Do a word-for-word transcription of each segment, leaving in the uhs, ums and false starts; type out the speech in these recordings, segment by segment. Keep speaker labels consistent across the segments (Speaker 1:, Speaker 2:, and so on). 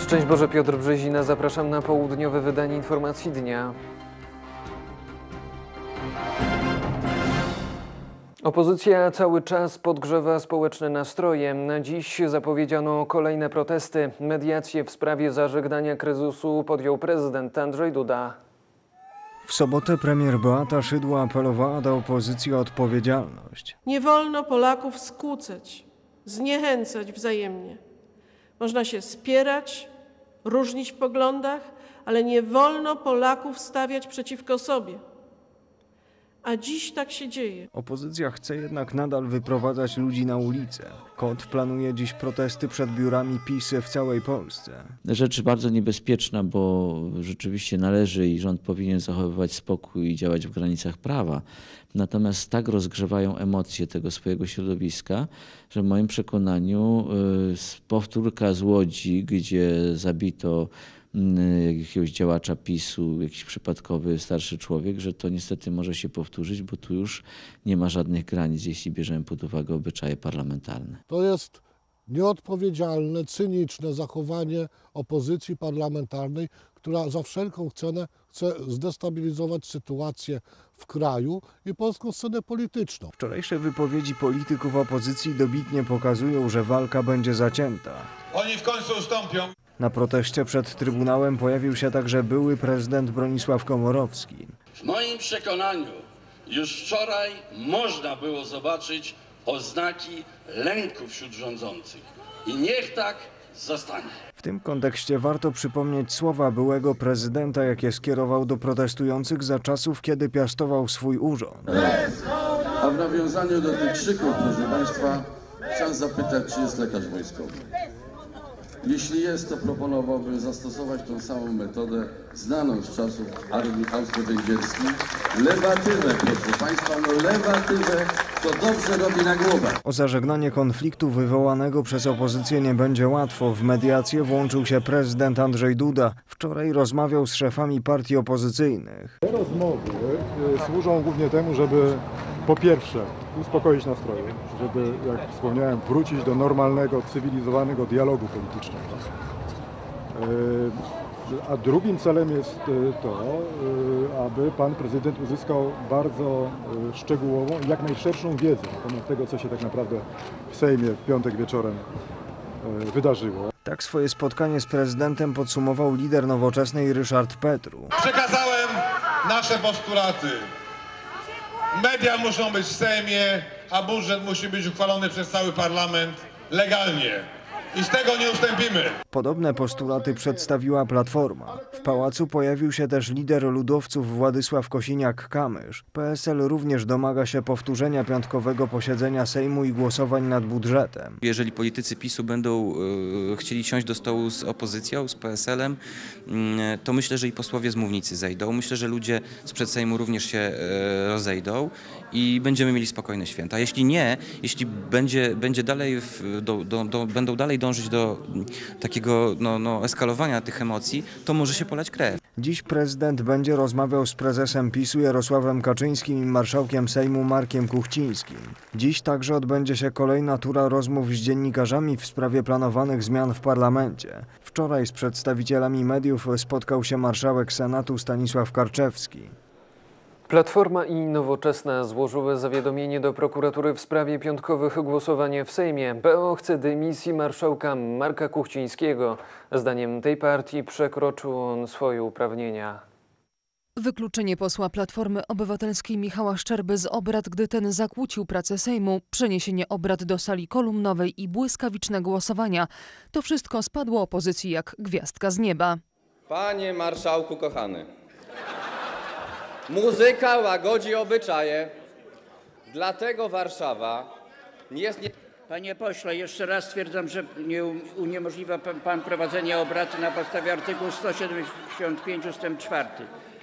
Speaker 1: Szczęść Boże, Piotr Brzezina. Zapraszam na południowe wydanie Informacji Dnia. Opozycja cały czas podgrzewa społeczne nastroje. Na dziś zapowiedziano kolejne protesty. Mediację w sprawie zażegnania kryzysu podjął prezydent Andrzej Duda.
Speaker 2: W sobotę premier Beata Szydło apelowała do opozycji o odpowiedzialność.
Speaker 3: Nie wolno Polaków skłócać, zniechęcać wzajemnie. Można się spierać, różnić w poglądach, ale nie wolno Polaków stawiać przeciwko sobie. A dziś tak się dzieje.
Speaker 2: Opozycja chce jednak nadal wyprowadzać ludzi na ulicę. KOT planuje dziś protesty przed biurami PiS w całej Polsce.
Speaker 4: Rzecz bardzo niebezpieczna, bo rzeczywiście należy i rząd powinien zachowywać spokój i działać w granicach prawa. Natomiast tak rozgrzewają emocje tego swojego środowiska, że w moim przekonaniu powtórka z Łodzi, gdzie zabito jakiegoś działacza PiSu, jakiś przypadkowy starszy człowiek, że to niestety może się powtórzyć, bo tu już nie ma żadnych granic, jeśli bierzemy pod uwagę obyczaje parlamentarne.
Speaker 5: To jest nieodpowiedzialne, cyniczne zachowanie opozycji parlamentarnej, która za wszelką cenę chce zdestabilizować sytuację w kraju i polską scenę polityczną.
Speaker 2: Wczorajsze wypowiedzi polityków opozycji dobitnie pokazują, że walka będzie zacięta.
Speaker 6: Oni w końcu ustąpią.
Speaker 2: Na proteście przed Trybunałem pojawił się także były prezydent Bronisław Komorowski.
Speaker 7: W moim przekonaniu już wczoraj można było zobaczyć oznaki lęku wśród rządzących. I niech tak zostanie.
Speaker 2: W tym kontekście warto przypomnieć słowa byłego prezydenta, jakie skierował do protestujących za czasów, kiedy piastował swój urząd.
Speaker 7: A w nawiązaniu do tych krzyków, proszę Państwa, chciałem zapytać, czy jest lekarz wojskowy. Jeśli jest, to proponowałbym zastosować tą samą metodę znaną z czasów armii austro-węgierskiej. Lewatywę, proszę Państwa, no lewatywę to dobrze robi na głowę.
Speaker 2: O zażegnanie konfliktu wywołanego przez opozycję nie będzie łatwo. W mediację włączył się prezydent Andrzej Duda. Wczoraj rozmawiał z szefami partii opozycyjnych.
Speaker 8: Te rozmowy służą głównie temu, żeby po pierwsze uspokoić nastroje, żeby, jak wspomniałem, wrócić do normalnego, cywilizowanego dialogu politycznego. A drugim celem jest to, aby pan prezydent uzyskał bardzo szczegółową i jak najszerszą wiedzę na temat tego, co się tak naprawdę w Sejmie w piątek wieczorem wydarzyło.
Speaker 2: Tak swoje spotkanie z prezydentem podsumował lider Nowoczesnej Ryszard Petru.
Speaker 6: Przekazałem nasze postulaty. Media muszą być w Sejmie, a budżet musi być uchwalony przez cały parlament legalnie. I z tego nie ustąpimy.
Speaker 2: Podobne postulaty przedstawiła Platforma. W pałacu pojawił się też lider ludowców Władysław Kosiniak-Kamysz. P S L również domaga się powtórzenia piątkowego posiedzenia Sejmu i głosowań nad budżetem.
Speaker 9: Jeżeli politycy PiSu będą y, chcieli siąść do stołu z opozycją, z P S L-em, y, to myślę, że i posłowie z mównicy zejdą. Myślę, że ludzie sprzed Sejmu również się y, rozejdą i będziemy mieli spokojne święta. Jeśli nie, jeśli będzie, będzie dalej w, do, do, do, będą dalej dążyć do takiego no, no, eskalowania tych emocji, to może się polać krew.
Speaker 2: Dziś prezydent będzie rozmawiał z prezesem PiSu Jarosławem Kaczyńskim i marszałkiem Sejmu Markiem Kuchcińskim. Dziś także odbędzie się kolejna tura rozmów z dziennikarzami w sprawie planowanych zmian w parlamencie. Wczoraj z przedstawicielami mediów spotkał się marszałek Senatu Stanisław Karczewski.
Speaker 1: Platforma i Nowoczesna złożyły zawiadomienie do prokuratury w sprawie piątkowych głosowań w Sejmie. P O chce dymisji marszałka Marka Kuchcińskiego. Zdaniem tej partii przekroczył on swoje uprawnienia.
Speaker 10: Wykluczenie posła Platformy Obywatelskiej Michała Szczerby z obrad, gdy ten zakłócił pracę Sejmu, przeniesienie obrad do sali kolumnowej i błyskawiczne głosowania. To wszystko spadło opozycji jak gwiazdka z nieba.
Speaker 11: Panie marszałku kochany, muzyka łagodzi obyczaje, dlatego Warszawa nie jest... Nie...
Speaker 12: Panie pośle, jeszcze raz stwierdzam, że nie uniemożliwia pan, pan prowadzenie obrad na podstawie artykułu sto siedemdziesiąt pięć ustęp czwarty.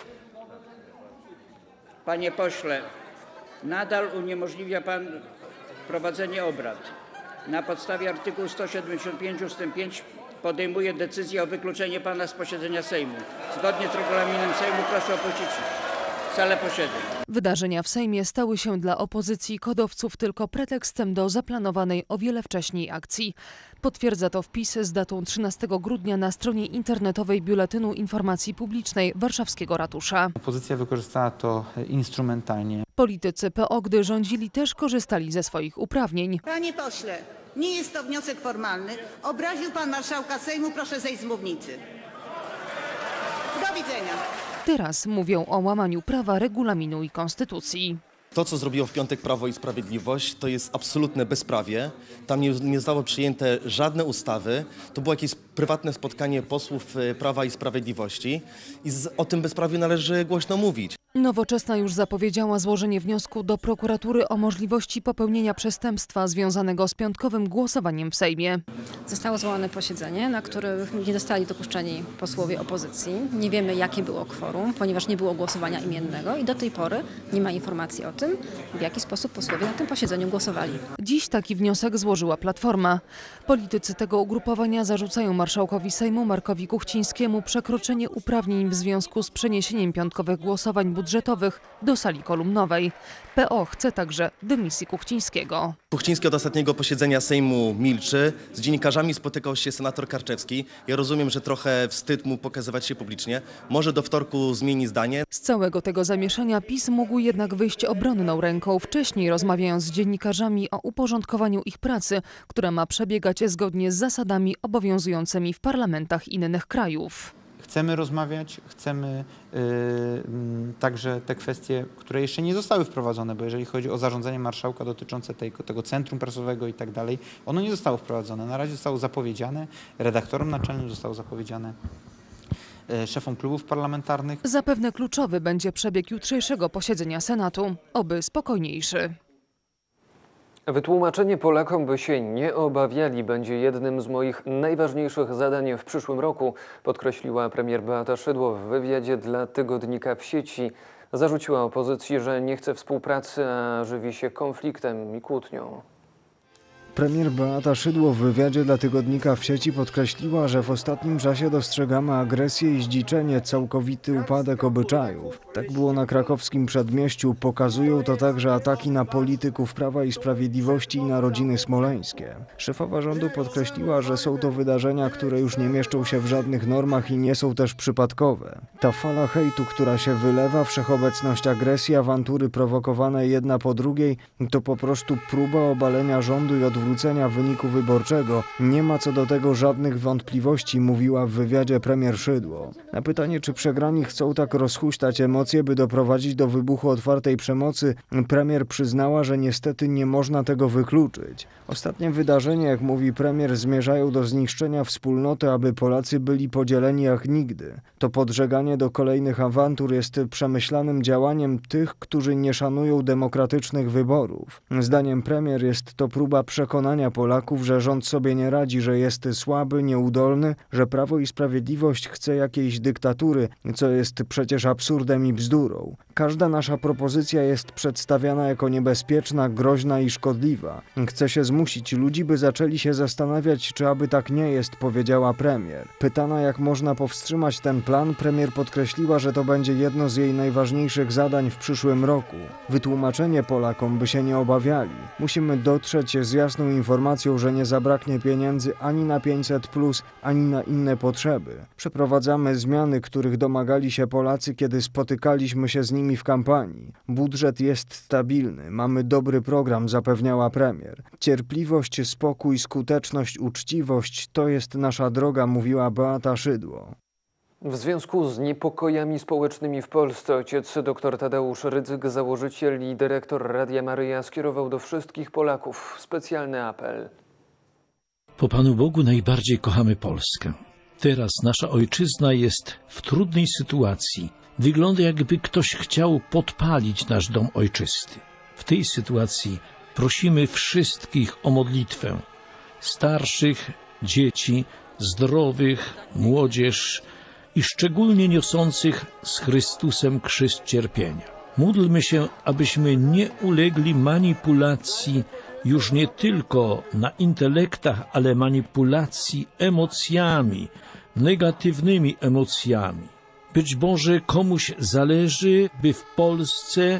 Speaker 12: Panie pośle, nadal uniemożliwia pan prowadzenie obrad. Na podstawie artykułu sto siedemdziesiąt pięć ustęp pięć podejmuję decyzję o wykluczeniu pana z posiedzenia Sejmu. Zgodnie z regulaminem Sejmu proszę opuścić. salę posiedzeń.
Speaker 10: Wydarzenia w Sejmie stały się dla opozycji kodowców tylko pretekstem do zaplanowanej o wiele wcześniej akcji. Potwierdza to wpis z datą trzynastego grudnia na stronie internetowej Biuletynu Informacji Publicznej warszawskiego ratusza.
Speaker 13: Opozycja wykorzystała to instrumentalnie.
Speaker 10: Politycy P O, gdy rządzili, też korzystali ze swoich uprawnień.
Speaker 14: Panie pośle, nie jest to wniosek formalny. Obraził pan marszałka Sejmu, proszę zejść z mównicy. Do widzenia.
Speaker 10: Teraz mówią o łamaniu prawa, regulaminu i konstytucji.
Speaker 15: To, co zrobiło w piątek Prawo i Sprawiedliwość, to jest absolutne bezprawie. Tam nie, nie zostały przyjęte żadne ustawy. To było jakieś prywatne spotkanie posłów Prawa i Sprawiedliwości i z, o tym bezprawiu należy głośno mówić.
Speaker 10: Nowoczesna już zapowiedziała złożenie wniosku do prokuratury o możliwości popełnienia przestępstwa związanego z piątkowym głosowaniem w Sejmie.
Speaker 16: Zostało zwołane posiedzenie, na którym nie zostali dopuszczeni posłowie opozycji. Nie wiemy, jakie było kworum, ponieważ nie było głosowania imiennego i do tej pory nie ma informacji o tym, w jaki sposób posłowie na tym posiedzeniu głosowali.
Speaker 10: Dziś taki wniosek złożyła Platforma. Politycy tego ugrupowania zarzucają marszałkowi Sejmu Markowi Kuchcińskiemu przekroczenie uprawnień w związku z przeniesieniem piątkowych głosowań budżetowych do sali kolumnowej. P O chce także dymisji Kuchcińskiego.
Speaker 15: Kuchciński od ostatniego posiedzenia Sejmu milczy. Z dziennikarzami spotykał się senator Karczewski. Ja rozumiem, że trochę wstyd mu pokazywać się publicznie. Może do wtorku zmieni zdanie.
Speaker 10: Z całego tego zamieszania PiS mógł jednak wyjść obronną ręką, wcześniej rozmawiając z dziennikarzami o uporządkowaniu ich pracy, która ma przebiegać zgodnie z zasadami obowiązującymi w parlamentach innych krajów.
Speaker 13: Chcemy rozmawiać, chcemy yy, także te kwestie, które jeszcze nie zostały wprowadzone, bo jeżeli chodzi o zarządzanie marszałka dotyczące tej, tego centrum prasowego i tak dalej, ono nie zostało wprowadzone. Na razie zostało zapowiedziane, redaktorom naczelnym zostało zapowiedziane, yy, szefom klubów parlamentarnych.
Speaker 10: Zapewne kluczowy będzie przebieg jutrzejszego posiedzenia Senatu, oby spokojniejszy.
Speaker 1: Wytłumaczenie Polakom, by się nie obawiali, będzie jednym z moich najważniejszych zadań w przyszłym roku, podkreśliła premier Beata Szydło w wywiadzie dla tygodnika W Sieci. Zarzuciła opozycji, że nie chce współpracy, a żywi się konfliktem i kłótnią.
Speaker 2: Premier Beata Szydło w wywiadzie dla tygodnika W Sieci podkreśliła, że w ostatnim czasie dostrzegamy agresję i zdziczenie, całkowity upadek obyczajów. Tak było na krakowskim przedmieściu. Pokazują to także ataki na polityków Prawa i Sprawiedliwości i na rodziny smoleńskie. Szefowa rządu podkreśliła, że są to wydarzenia, które już nie mieszczą się w żadnych normach i nie są też przypadkowe. Ta fala hejtu, która się wylewa, wszechobecność agresji, awantury prowokowane jedna po drugiej, to po prostu próba obalenia rządu i odwrócenia wrócenia wyniku wyborczego. Nie ma co do tego żadnych wątpliwości, mówiła w wywiadzie premier Szydło. Na pytanie, czy przegrani chcą tak rozhuśtać emocje, by doprowadzić do wybuchu otwartej przemocy, premier przyznała, że niestety nie można tego wykluczyć. Ostatnie wydarzenia, jak mówi premier, zmierzają do zniszczenia wspólnoty, aby Polacy byli podzieleni jak nigdy. To podżeganie do kolejnych awantur jest przemyślanym działaniem tych, którzy nie szanują demokratycznych wyborów. Zdaniem premier jest to próba przekonania Przekonania Polaków, że rząd sobie nie radzi, że jest słaby, nieudolny, że Prawo i Sprawiedliwość chce jakiejś dyktatury, co jest przecież absurdem i bzdurą. Każda nasza propozycja jest przedstawiana jako niebezpieczna, groźna i szkodliwa. Chce się zmusić ludzi, by zaczęli się zastanawiać, czy aby tak nie jest, powiedziała premier. Pytana, jak można powstrzymać ten plan, premier podkreśliła, że to będzie jedno z jej najważniejszych zadań w przyszłym roku. Wytłumaczenie Polakom, by się nie obawiali. Musimy dotrzeć z jasną informacją, że nie zabraknie pieniędzy ani na pięćset plus, ani na inne potrzeby. Przeprowadzamy zmiany, których domagali się Polacy, kiedy spotykaliśmy się z nimi w kampanii. Budżet jest stabilny, mamy dobry program, zapewniała premier. Cierpliwość, spokój, skuteczność, uczciwość to jest nasza droga, mówiła Beata Szydło.
Speaker 1: W związku z niepokojami społecznymi w Polsce ojciec dr Tadeusz Rydzyk, założyciel i dyrektor Radia Maryja, skierował do wszystkich Polaków specjalny apel.
Speaker 17: Po Panu Bogu najbardziej kochamy Polskę. Teraz nasza ojczyzna jest w trudnej sytuacji. Wygląda, jakby ktoś chciał podpalić nasz dom ojczysty. W tej sytuacji prosimy wszystkich o modlitwę. Starszych, dzieci, zdrowych, młodzież i szczególnie niosących z Chrystusem krzyż cierpienia. Módlmy się, abyśmy nie ulegli manipulacji już nie tylko na intelektach, ale manipulacji emocjami, negatywnymi emocjami. Być może komuś zależy, by w Polsce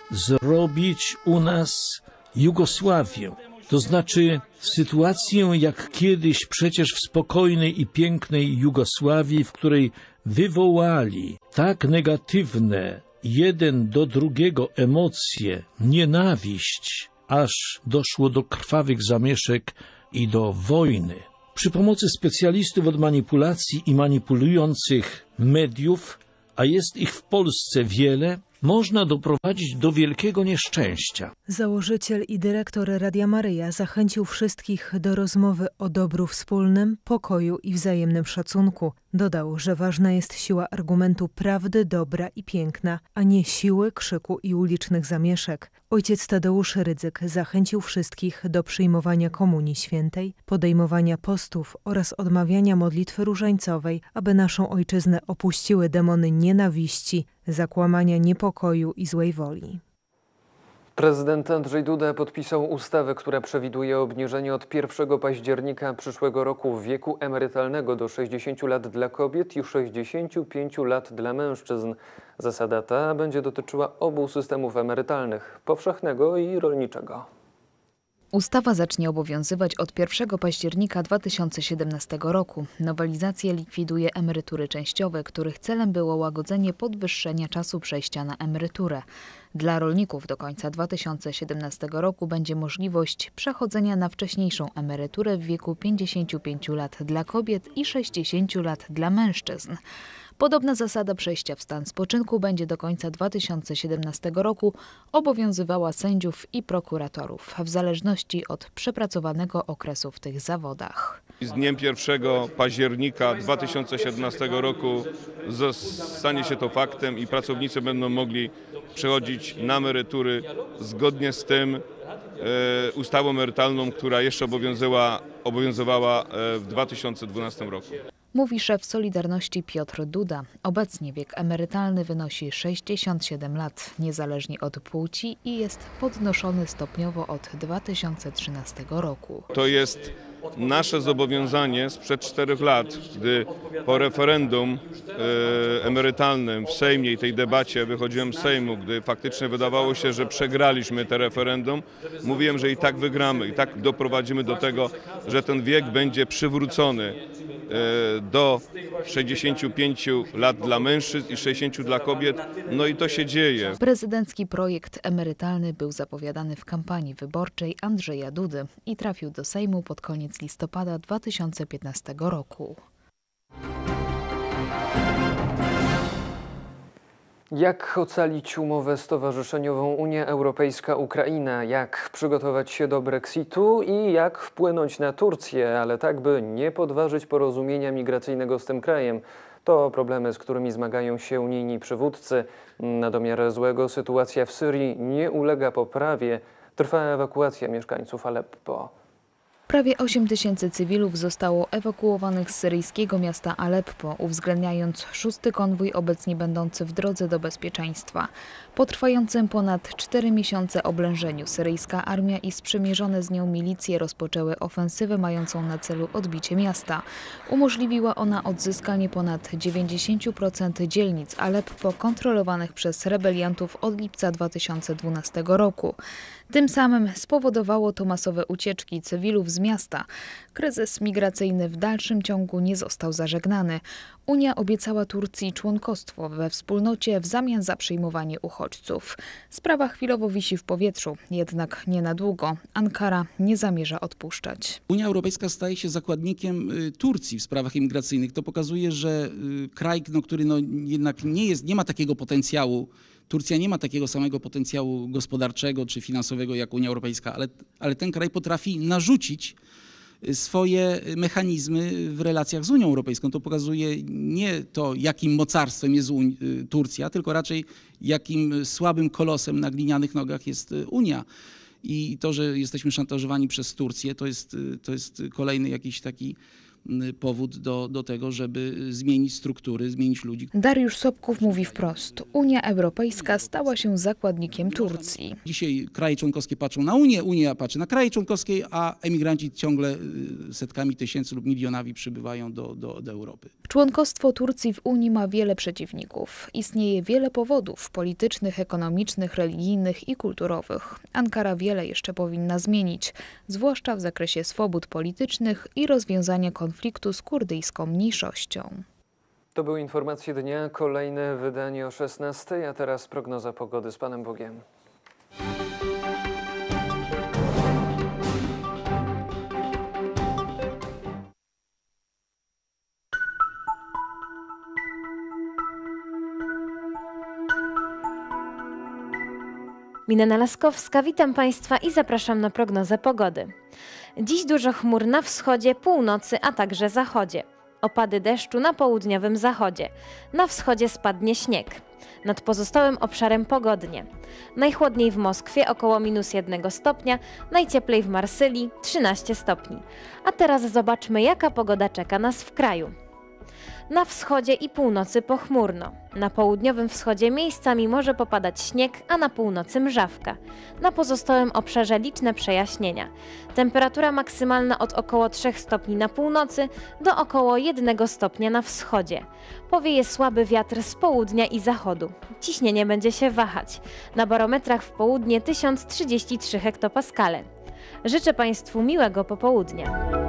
Speaker 17: zrobić u nas Jugosławię. To znaczy sytuację jak kiedyś przecież w spokojnej i pięknej Jugosławii, w której wywołali tak negatywne jeden do drugiego emocje, nienawiść, aż doszło do krwawych zamieszek i do wojny. Przy pomocy specjalistów od manipulacji i manipulujących mediów, a jest ich w Polsce wiele, można doprowadzić do wielkiego nieszczęścia.
Speaker 18: Założyciel i dyrektor Radia Maryja zachęcił wszystkich do rozmowy o dobru wspólnym, pokoju i wzajemnym szacunku. Dodał, że ważna jest siła argumentu prawdy, dobra i piękna, a nie siły, krzyku i ulicznych zamieszek. Ojciec Tadeusz Rydzyk zachęcił wszystkich do przyjmowania Komunii Świętej, podejmowania postów oraz odmawiania modlitwy różańcowej, aby naszą ojczyznę opuściły demony nienawiści, zakłamania niepokoju i złej woli.
Speaker 1: Prezydent Andrzej Duda podpisał ustawę, która przewiduje obniżenie od pierwszego października przyszłego roku wieku emerytalnego do sześćdziesięciu lat dla kobiet i sześćdziesięciu pięciu lat dla mężczyzn. Zasada ta będzie dotyczyła obu systemów emerytalnych, powszechnego i rolniczego.
Speaker 19: Ustawa zacznie obowiązywać od pierwszego października dwa tysiące siedemnastego roku. Nowelizacja likwiduje emerytury częściowe, których celem było łagodzenie podwyższenia czasu przejścia na emeryturę. Dla rolników do końca dwa tysiące siedemnastego roku będzie możliwość przechodzenia na wcześniejszą emeryturę w wieku pięćdziesięciu pięciu lat dla kobiet i sześćdziesięciu lat dla mężczyzn. Podobna zasada przejścia w stan spoczynku będzie do końca dwa tysiące siedemnastego roku obowiązywała sędziów i prokuratorów, w zależności od przepracowanego okresu w tych zawodach.
Speaker 20: Z dniem pierwszego października dwa tysiące siedemnastego roku stanie się to faktem i pracownicy będą mogli przechodzić na emerytury zgodnie z tym e, ustawą emerytalną, która jeszcze obowiązywała, obowiązywała w dwa tysiące dwunastym roku.
Speaker 19: Mówi szef Solidarności Piotr Duda. Obecnie wiek emerytalny wynosi sześćdziesiąt siedem lat, niezależnie od płci i jest podnoszony stopniowo od dwa tysiące trzynastego roku.
Speaker 20: To jest nasze zobowiązanie sprzed czterech lat, gdy po referendum e, emerytalnym w Sejmie i tej debacie wychodziłem z Sejmu, gdy faktycznie wydawało się, że przegraliśmy te referendum, mówiłem, że i tak wygramy, i tak doprowadzimy do tego, że ten wiek będzie przywrócony do sześćdziesięciu pięciu lat dla mężczyzn i sześćdziesięciu dla kobiet, no i to się dzieje.
Speaker 19: Prezydencki projekt emerytalny był zapowiadany w kampanii wyborczej Andrzeja Dudy i trafił do Sejmu pod koniec listopada dwa tysiące piętnastego roku.
Speaker 1: Jak ocalić umowę stowarzyszeniową Unia Europejska-Ukraina? Jak przygotować się do Brexitu i jak wpłynąć na Turcję, ale tak, by nie podważyć porozumienia migracyjnego z tym krajem? To problemy, z którymi zmagają się unijni przywódcy. Na domiar złego sytuacja w Syrii nie ulega poprawie. Trwa ewakuacja mieszkańców Aleppo.
Speaker 19: Prawie osiem tysięcy cywilów zostało ewakuowanych z syryjskiego miasta Aleppo, uwzględniając szósty konwój obecnie będący w drodze do bezpieczeństwa. Po trwającym ponad cztery miesiące oblężeniu syryjska armia i sprzymierzone z nią milicje rozpoczęły ofensywę mającą na celu odbicie miasta. Umożliwiła ona odzyskanie ponad dziewięćdziesiąt procent dzielnic Aleppo kontrolowanych przez rebeliantów od lipca dwa tysiące dwunastego roku. Tym samym spowodowało to masowe ucieczki cywilów z miasta. Kryzys migracyjny w dalszym ciągu nie został zażegnany. Unia obiecała Turcji członkostwo we wspólnocie w zamian za przyjmowanie uchodźców. Sprawa chwilowo wisi w powietrzu, jednak nie na długo. Ankara nie zamierza odpuszczać.
Speaker 21: Unia Europejska staje się zakładnikiem Turcji w sprawach imigracyjnych. To pokazuje, że kraj, no, który no, jednak nie, jest, nie ma takiego potencjału, Turcja nie ma takiego samego potencjału gospodarczego czy finansowego jak Unia Europejska, ale, ale ten kraj potrafi narzucić swoje mechanizmy w relacjach z Unią Europejską. To pokazuje nie to, jakim mocarstwem jest Turcja, tylko raczej jakim słabym kolosem na glinianych nogach jest Unia. I to, że jesteśmy szantażowani przez Turcję, to jest, to jest kolejny jakiś taki powód do, do tego, żeby zmienić struktury, zmienić ludzi.
Speaker 19: Dariusz Sobków mówi wprost: Unia Europejska stała się zakładnikiem Turcji.
Speaker 21: Dzisiaj kraje członkowskie patrzą na Unię, Unia patrzy na kraje członkowskie, a emigranci ciągle setkami tysięcy lub milionami przybywają do, do, do Europy.
Speaker 19: Członkostwo Turcji w Unii ma wiele przeciwników. Istnieje wiele powodów politycznych, ekonomicznych, religijnych i kulturowych. Ankara wiele jeszcze powinna zmienić, zwłaszcza w zakresie swobód politycznych i rozwiązania konfliktu z kurdyjską mniejszością.
Speaker 1: To były informacje dnia, kolejne wydanie o szesnastej, a teraz prognoza pogody z Panem Bogiem.
Speaker 3: Milena Laskowska, witam Państwa i zapraszam na prognozę pogody. Dziś dużo chmur na wschodzie, północy, a także zachodzie. Opady deszczu na południowym zachodzie. Na wschodzie spadnie śnieg. Nad pozostałym obszarem pogodnie. Najchłodniej w Moskwie około minus jednego stopnia, najcieplej w Marsylii trzynaście stopni. A teraz zobaczmy, jaka pogoda czeka nas w kraju. Na wschodzie i północy pochmurno. Na południowym wschodzie miejscami może popadać śnieg, a na północy mrzawka. Na pozostałym obszarze liczne przejaśnienia. Temperatura maksymalna od około trzech stopni na północy do około jednego stopnia na wschodzie. Powieje słaby wiatr z południa i zachodu. Ciśnienie będzie się wahać. Na barometrach w południe tysiąc trzydzieści trzy hektopaskale. Życzę Państwu miłego popołudnia.